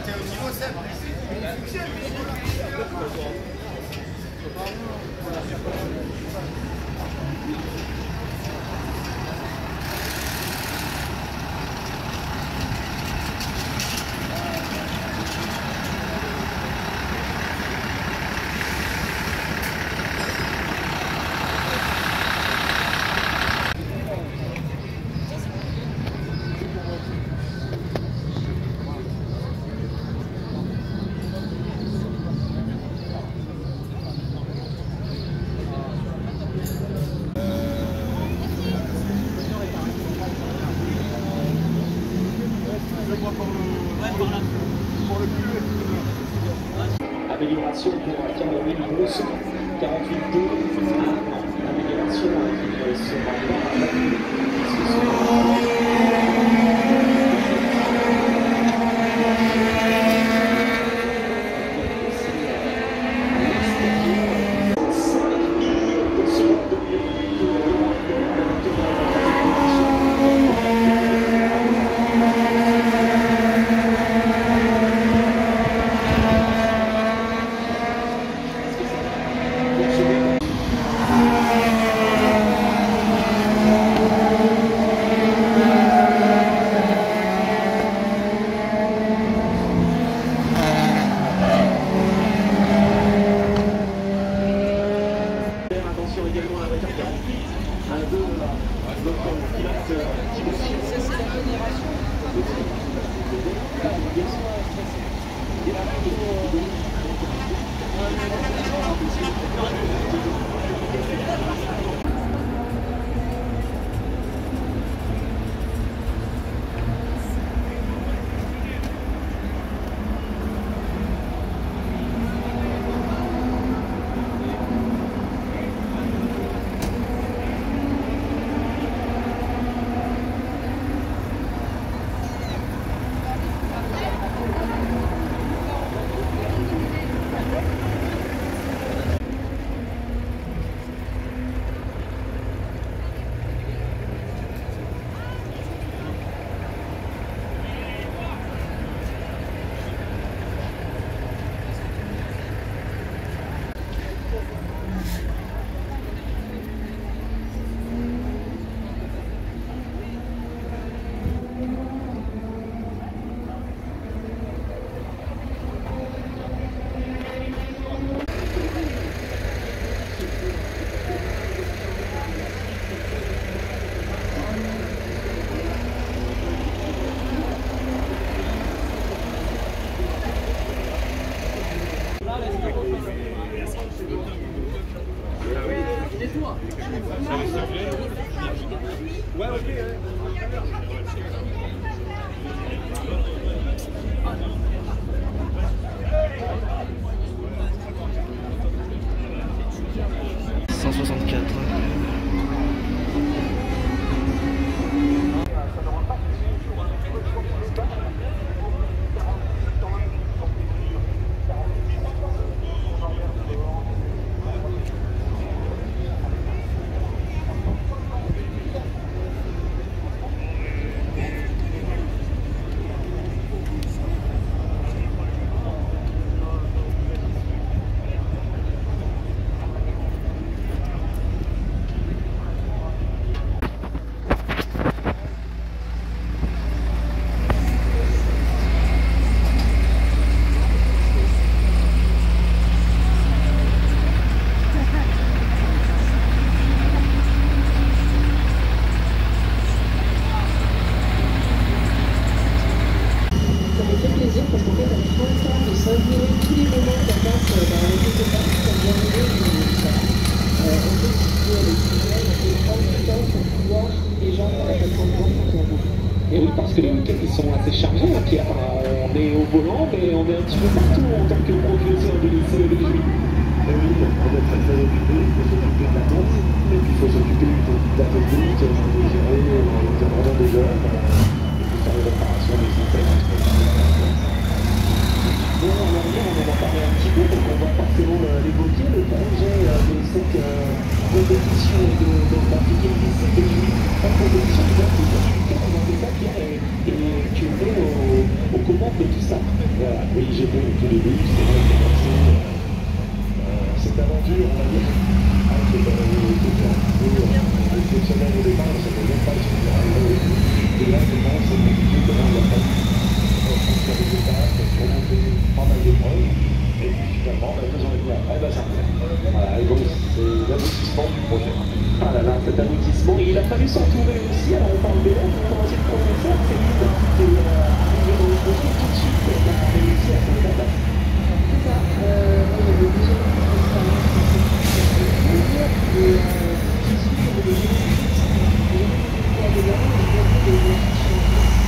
t'es au niveau, Seb. Amélioration pour Cameroun Grosso, 48-2, amélioration qui sera également à la voiture 48, un de notre pilote Ouais, ok. 164. Et oui, parce que les week-ends ils sont assez chargés, hein, Pierre. On est au volant, mais on est un petit peu partout en tant que professeur de lycée de Juillet. Et oui, on est très occupé, il faut s'occuper de la danse, et puis il faut s'occuper d'athlétique, de gérer l'encadrement des jeunes, et puis faire les réparations des systèmes. Bon, alors hier, on en a parlé un petit peu, donc on va forcément l'évoquer, le projet de cette compétition d'impliquer le lycée de Juillet en compétition. Tu as fait ça, Pierre, et tu es au commandes de tout ça. Voilà, oui, j'étais au tout début, c'est vrai que cette aventure, on va dire, qui était un peu exceptionnelle au départ, ça ne savait même pas ce qu'on arrivait. Et là, je pense, c'est compliqué comment il a fallu faire des étapes, remonter pas mal d'épreuves. Et puis finalement, 2 ans et demi après, ça me fait. Voilà, et donc c'est l'aboutissement du projet. Ah là là, cet aboutissement, il a fallu s'entourer aussi. Alors on parle de là, on commence le professeur, c'est lui qui est arrivé dans le projet tout de suite, qui a réussi à faire la base. C'est ça. Moi, j'avais déjà une expérience dans cette culture et je suis sur des génétiques. J'ai jamais été à des gens, j'ai des génétiques.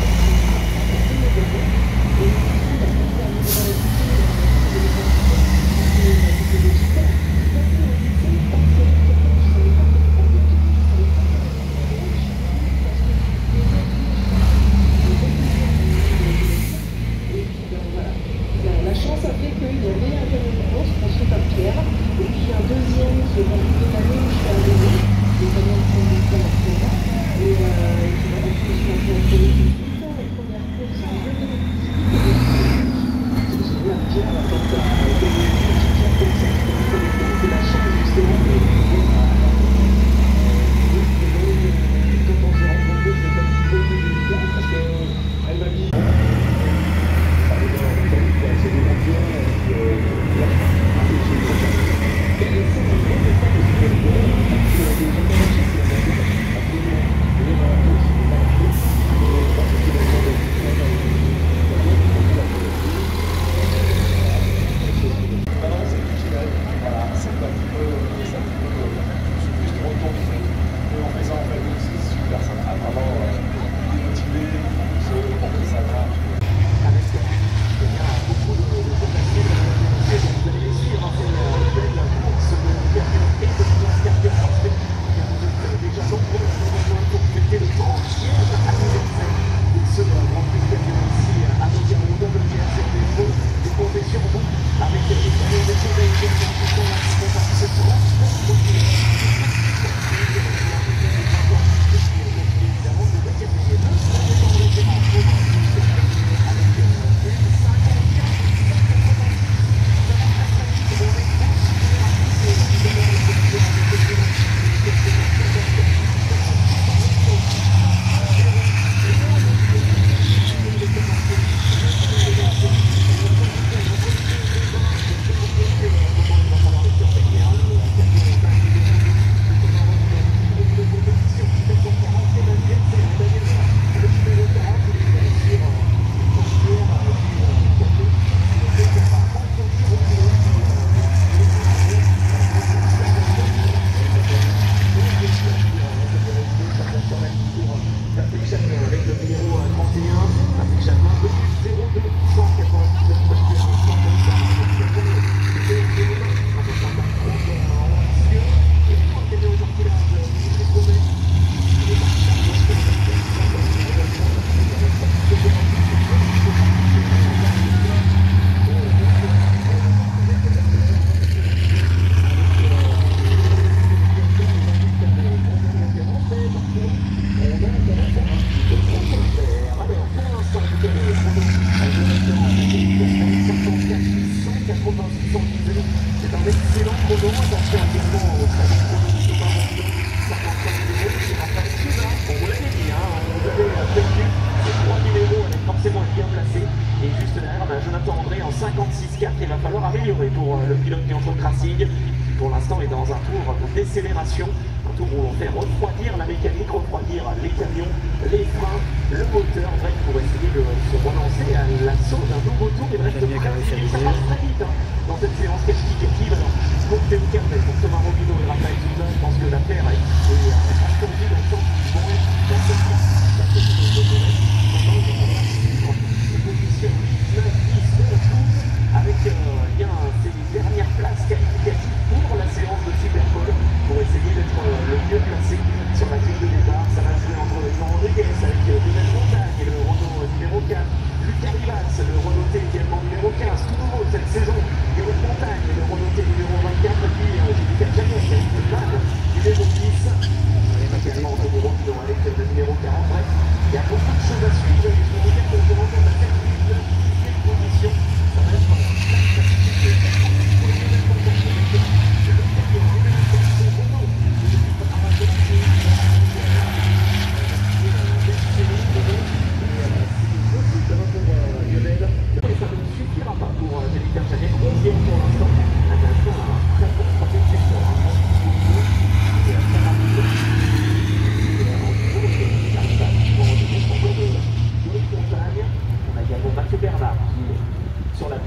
Et du coup, la première année dans la la chance a fait qu'il y avait un camion de course construit par Pierre, et puis un deuxième qui est construit l'année où je suis arrivée, le camion de conducteur actuellement, et voilà, je me suis lancée en télé tout de suite, la première course en 2018, C'est génial, Pierre, la porte a été une petite pierre comme ça, c'est la chance justement de quand on s'est rencontrés, c'était un petit peu plus délicat parce qu'elle m'a dit qu'il va falloir améliorer pour le pilote Piantone Racing, qui pour l'instant est dans un tour de décélération, un tour où on fait refroidir la mécanique, refroidir les camions, les freins, le moteur, bref, pour essayer de se relancer à l'assaut d'un nouveau tour. Et bref, ça passe très vite dans cette séance qualificative. Alors, pour Théo Carvel, pour Thomas Robineau et Raphaël Souza, je pense que l'affaire est attendue dans le temps qu'ils vont être dans cette course. Position 9, 10, 11, avec bien ces dernières places qualificatives pour la séance de Superpole, pour essayer d'être le mieux placé sur la grille de départ. Ça va jouer entre Jean Rodriguez avec Lionel Montagne et le Renault numéro 4, Lucas Rivas, le Renault T également numéro 15, tout nouveau cette saison, Lionel Montagne et le Renault T numéro 24, et puis Jessica Janet avec le plan numéro 10.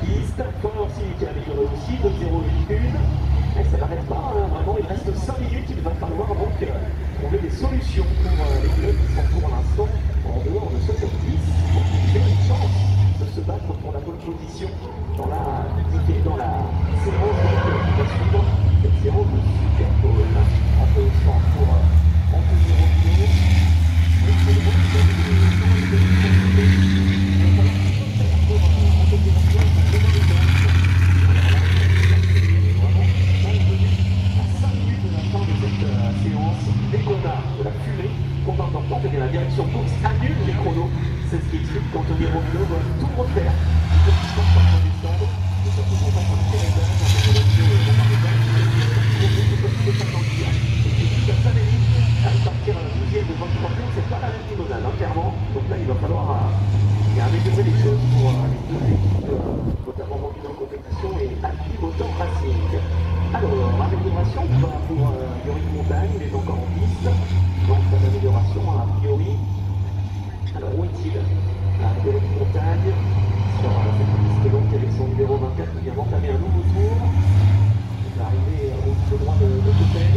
piste. Fort aussi qui a amélioré aussi, 2,01. Mais ça n'arrête pas, hein. Vraiment, il reste 5 minutes. Il va falloir donc trouver des solutions pour les pilotes qui sont pour l'instant en dehors de 70 pour qu'ils aient une chance de se battre pour la bonne position dans la séance qui va suivre, cette séance de super pole. Un peu au centre pour Anthony Romino. La direction course annule les chronos, c'est ce qui explique qu'Anthony Romino doit tout refaire. Il faut qu'il sorte par descendre, et surtout qu'on passe en Kérédage, Anthony Romino et Jean-Marie Jusqu'à 5 minutes, à partir à la 12e de 23 tours, c'est pas la même limonade, hein, clairement. Donc là, il va falloir améliorer les choses pour les deux équipes, notamment Romino en compétition et Alpi Motor Racing. Alors, amélioration pour Yorick Montagne, il est encore en piste. Donc, pas d'amélioration, a priori. Alors, où est-il? Yorick Montagne, sur cette piste longue avec son numéro 24 qui vient d'entamer un nouveau tour. Il va arriver au pied droit de Coppel.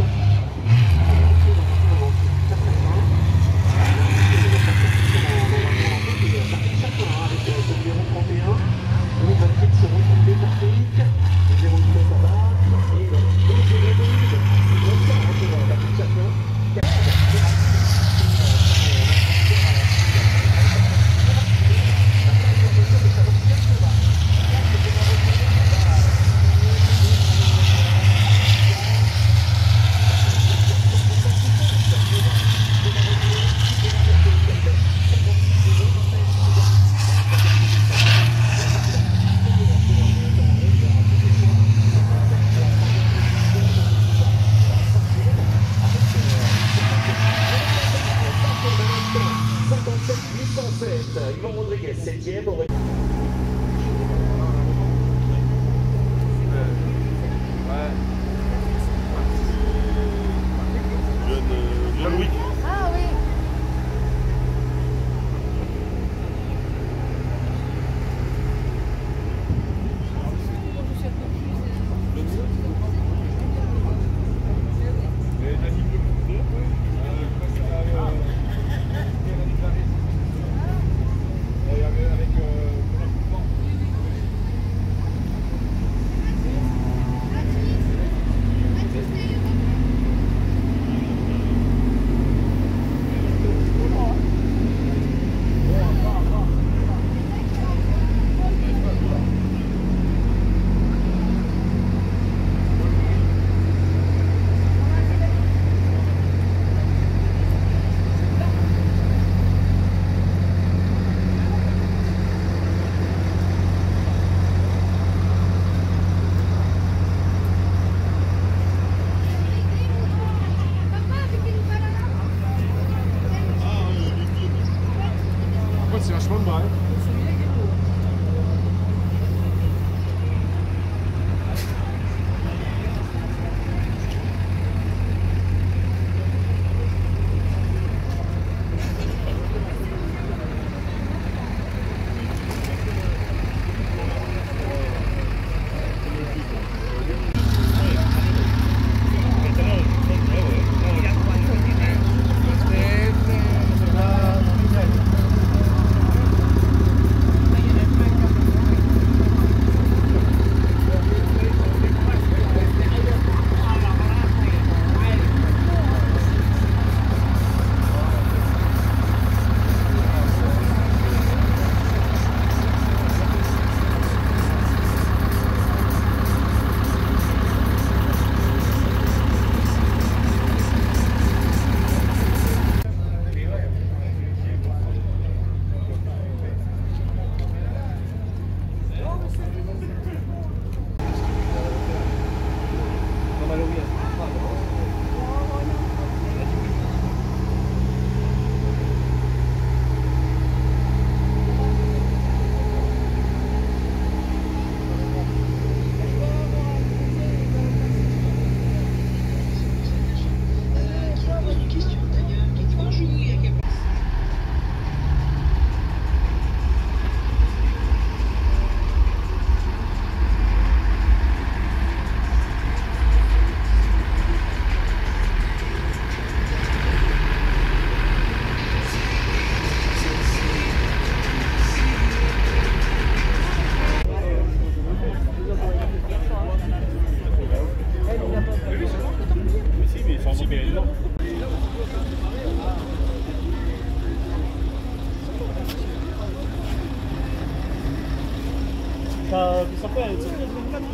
Bisa pa, it's okay, it's not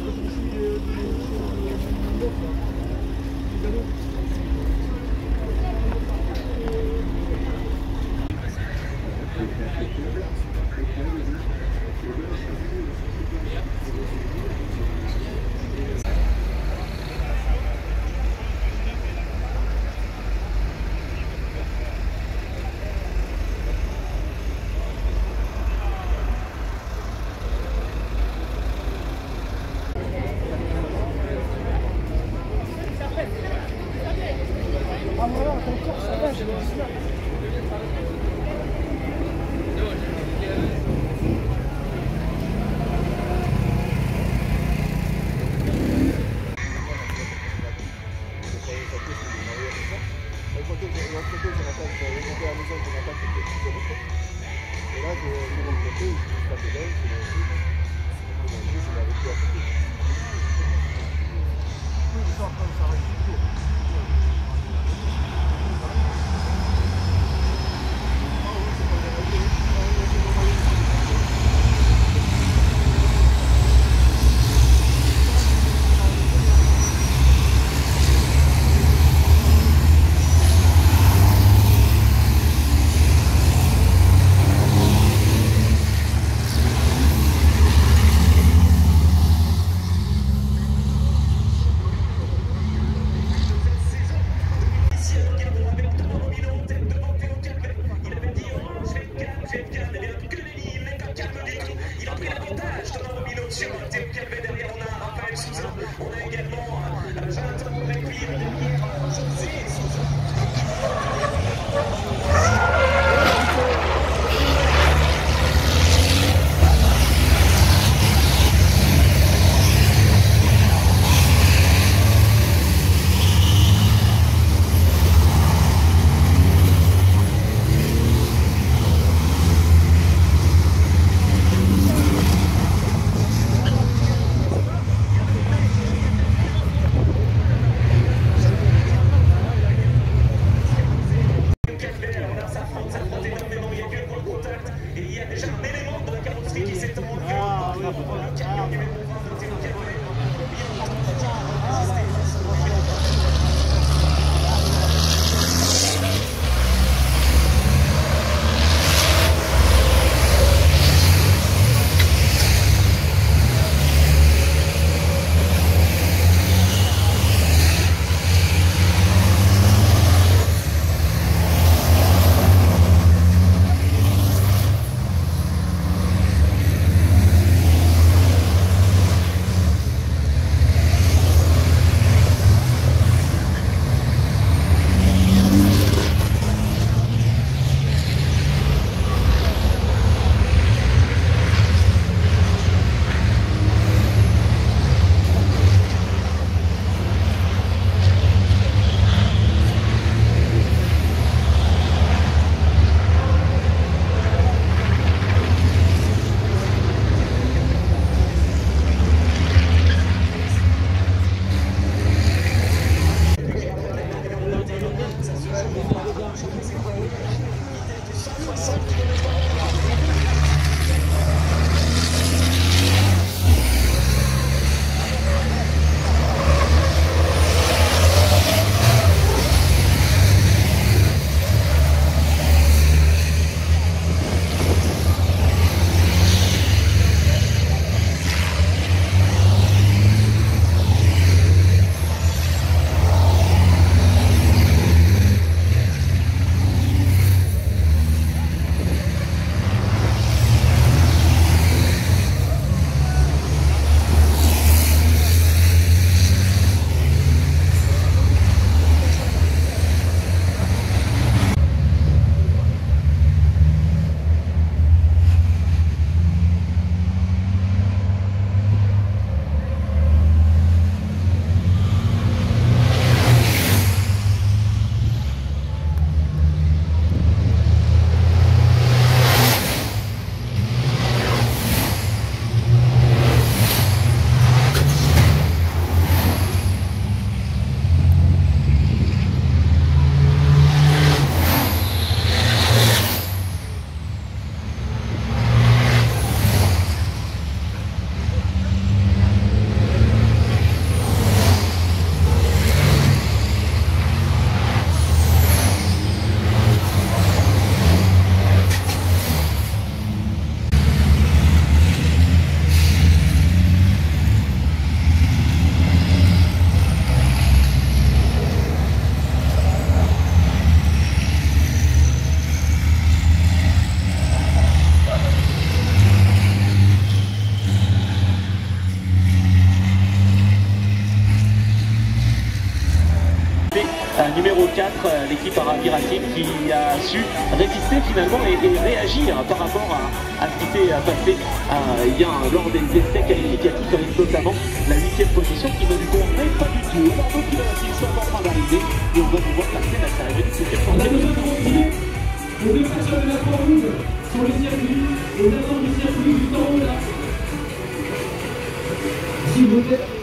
par Amir Hakim qui a su résister finalement et réagir par rapport à ce qui s'est passé lors des essais qualificatifs avec notamment la 8e position qui ne lui convenait pas du tout. Alors donc ils sont en train d'arriver et on va pouvoir passer la arrivée du 7e portier. On dépasse la croix rouge sur les circuits, aux attentes du circuit du temps là. S'il vous plaît.